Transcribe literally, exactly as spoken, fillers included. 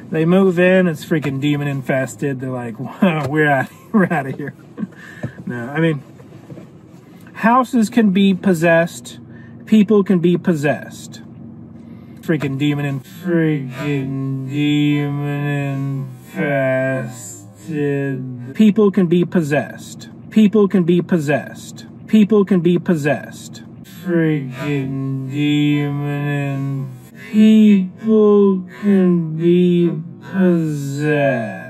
They move in, it's freaking demon infested. They're like, wow, we're out, we're out of here. No, I mean, houses can be possessed. People can be possessed. Freaking demon and freaking demon infested. People can be possessed. People can be possessed. People can be possessed. Freaking demon and people can be possessed.